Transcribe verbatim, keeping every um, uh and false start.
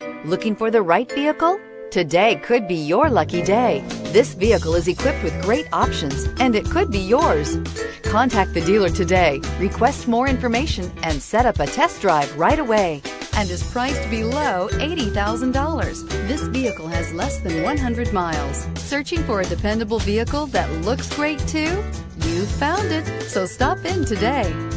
Looking for the right vehicle? Today could be your lucky day. This vehicle is equipped with great options, and it could be yours. Contact the dealer today, request more information, and set up a test drive right away. And is priced below eighty thousand dollars. This vehicle has less than one hundred miles. Searching for a dependable vehicle that looks great too? You found it, so stop in today.